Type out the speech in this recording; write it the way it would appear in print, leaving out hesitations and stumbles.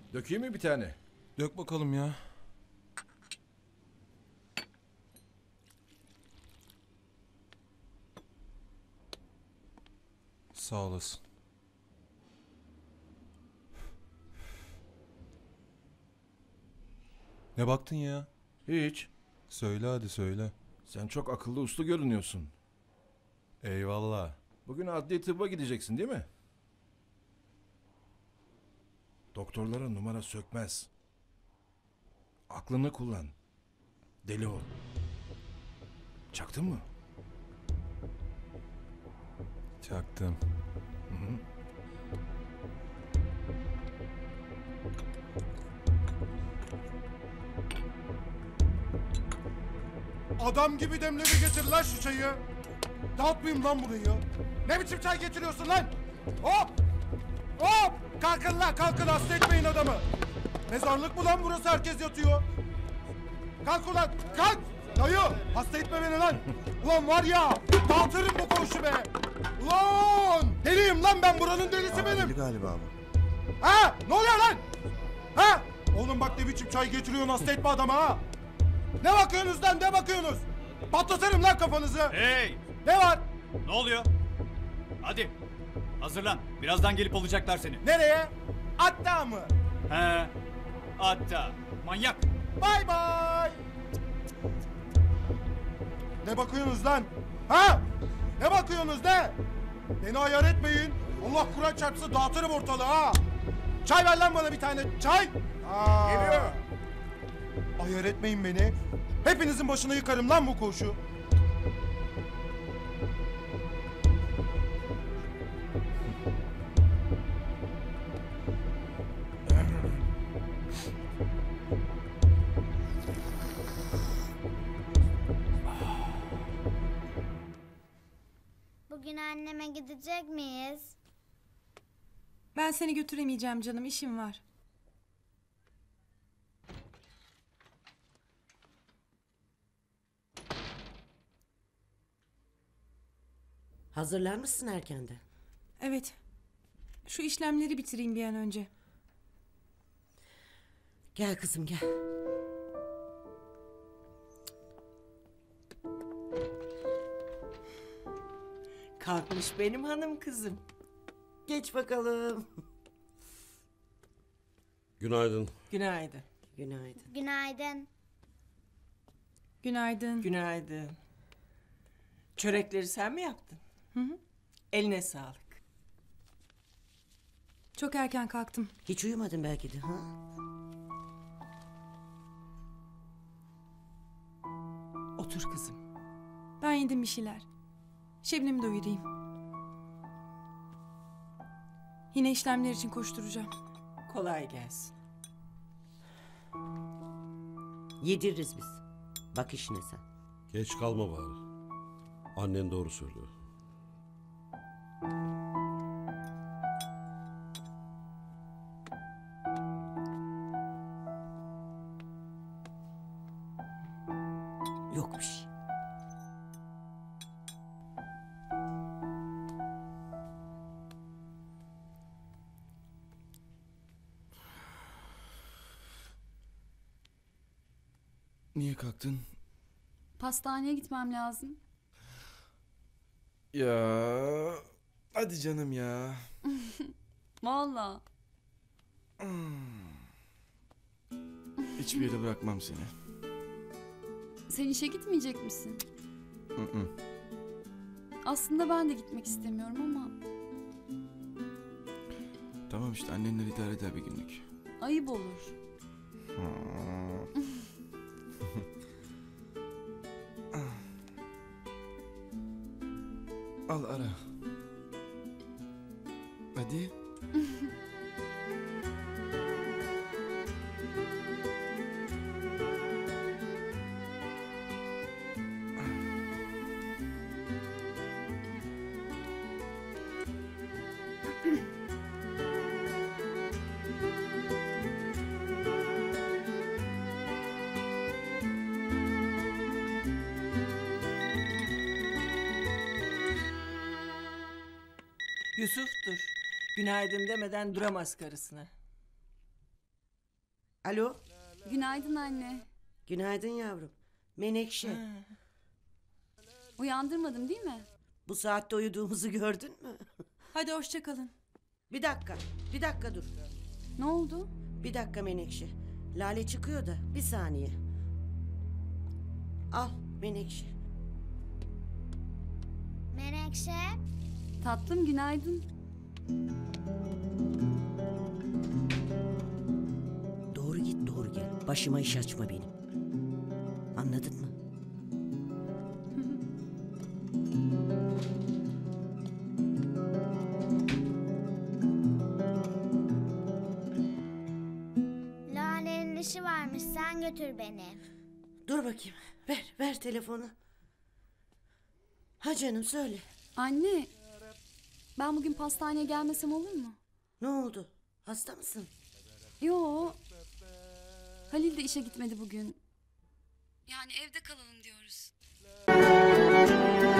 Dökeyim mi bir tane? Dök bakalım ya. Sağ olasın. Ne baktın ya? Hiç. Söyle hadi söyle. Sen çok akıllı uslu görünüyorsun. Eyvallah. Bugün adli tıbba gideceksin değil mi? Doktorlara numara sökmez. Aklını kullan. Deli ol. Çaktın mı? Çaktım. Adam gibi demleri getir lan şu çayı. Dağıtmayayım lan burayı. Ne biçim çay getiriyorsun lan? Hop! Hop! Kalkın lan kalkın, hasta etmeyin adamı. Mezarlık mı lan burası, herkes yatıyor. Kalk ulan kalk! Dayı hasta etme beni lan. Ulan var ya dağıtırım bu koğuşu be. Ulan deliyim lan ben, buranın delisi benim. Galiba ama. Ha ne oluyor lan? Ha? Oğlum bak ne biçim çay getiriyorsun, hasta etme adamı ha. Ne bakıyorsunuz lan, ne bakıyorsunuz? Patlatırım lan kafanızı. Hey! Ne var? Ne oluyor? Hadi hazırlan. Birazdan gelip alacaklar seni. Nereye? Hatta mı? He. Hatta. Manyak. Bay bay. Ne bakıyorsunuz lan? Ha? Ne bakıyorsunuz ne? Beni ayar etmeyin. Allah Kur'an çarpsın dağıtırım ortalığı ha. Çay ver lan bana bir tane. Çay. Geliyor. Ayar etmeyin beni. Hepinizin başına yıkarım lan bu koğuşu. Bugün anneme gidecek miyiz? Ben seni götüremeyeceğim canım, işim var. Hazırlar mısın erkenden? Evet. Şu işlemleri bitireyim bir an önce. Gel kızım gel. Kalkmış benim hanım kızım. Geç bakalım. Günaydın. Günaydın. Günaydın. Günaydın. Günaydın. Günaydın. Çörekleri sen mi yaptın? Hı hı. Eline sağlık. Çok erken kalktım. Hiç uyumadın belki de. Ha? Otur kızım. Ben yedim bir şeyler. Şebnem'i doyurayım. Yine işlemler için koşturacağım. Kolay gelsin. Yediririz biz. Bak işine sen. Geç kalma bari. Annen doğru söylüyor. Yok bir şey. Niye kalktın? Pastaneye gitmem lazım. Ya hadi canım ya. Vallahi. Hiçbir yere bırakmam seni. Sen işe gitmeyecek misin? Hı. Aslında ben de gitmek istemiyorum ama Tamam işte annenler idare eder bir günlük. ayıp olur. Al ara. Hadi. Yusuf'tur. Günaydın demeden duramaz karısına. Alo, Günaydın anne. günaydın yavrum. Menekşe, Uyandırmadım değil mi? bu saatte uyuduğumuzu gördün mü? Hadi hoşça kalın. Bir dakika dur. Ne oldu? Bir dakika Menekşe. Lale çıkıyor da, bir saniye. Al Menekşe. Menekşe. Tatlım günaydın. Doğru git doğru gel. Başıma iş açma benim. Anladın mı? Lale'nin işi varmış, sen götür beni. Dur bakayım. Ver telefonu. Ha canım söyle. Anne, ben bugün pastaneye gelmesem olur mu? Ne oldu? Hasta mısın? Yo. Halil de işe gitmedi bugün. Yani evde kalalım diyoruz.